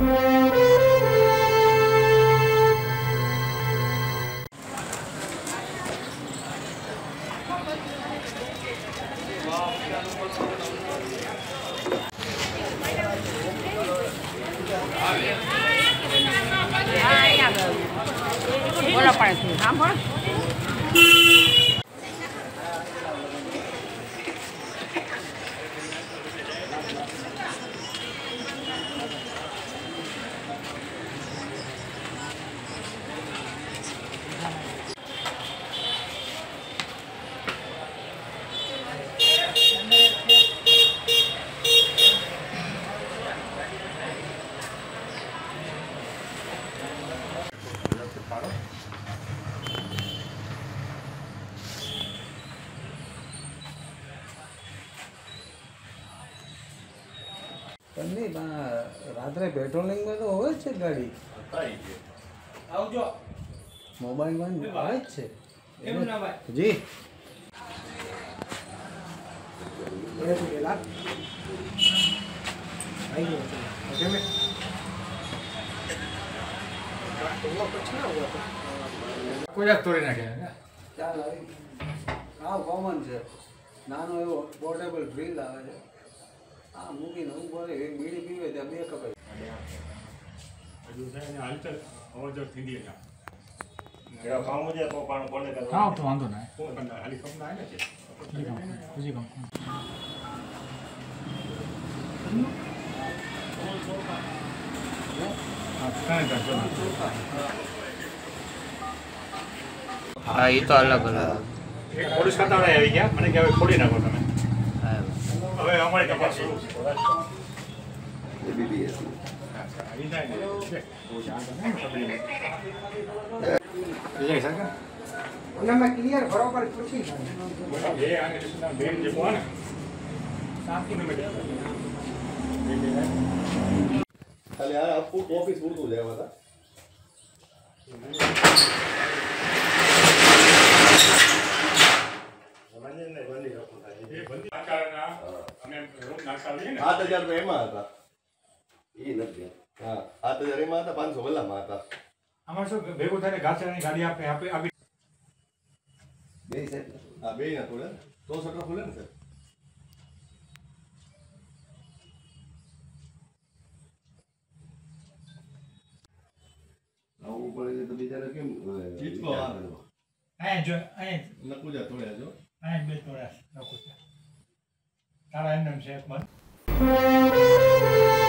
બોલો પડે સાંભળ नहीं रात्रे पेट्रोलिंग में तो हो गाड़ी मोबाइल में आए जी તોડી નાખ્યા ચાલ હા કોમન છે નાનો એવો પોર્ટેબલ ફ્રીજ આવે છે હા મૂકીને હું બોલે એક બીડી પીવે ત્યાં બે કપાઈ હાલચાલ અવર થઈ ગઈ હા તો વાંધો ના ખાલી કંપના આવે છે બીજી કંપની હા એ તો અલગ અલગ પોલીસ ખાતાવાળા આવી ગયા મને કે હવે ખોલી નાખો તમે હવે અમારી તપાસ શરૂ ક્લિયર બરોબર પૂછી બેન જે કોણ ખાલી આ ઓફિસ પૂરતું જ આવ્યા હતા 7,000 રૂપિયા એમાં હતા એ નથી હા 7,000 એમાં હતા 500 વલ્લામાં હતા આમાં શું ભેગું થાય ઘાસચારાની ગાડી આપી બે સાહેબ હા બે ના ખોલે તો શટર ખોલે ને સાહેબ આવું પડે તો બિચારા કેમ ચીચકો આવે લકુજા તોડ્યા જો અહીં બે તોડ્યા લકુજા તારા એમ છે એક બંધ